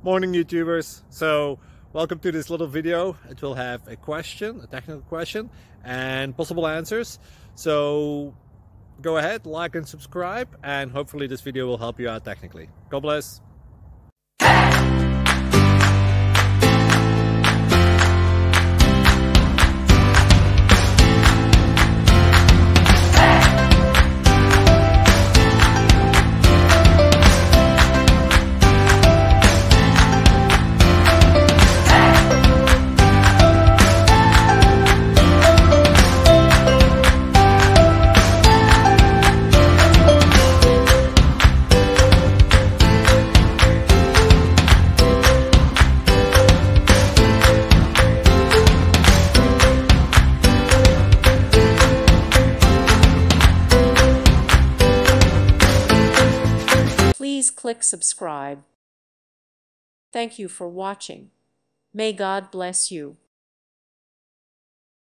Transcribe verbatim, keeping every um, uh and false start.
Morning YouTubers. So welcome to this little video. It will have a question, a technical question, and possible answers. So go ahead, like and subscribe, and hopefully this video will help you out technically. God bless. Please click subscribe. Thank you for watching. May God bless you.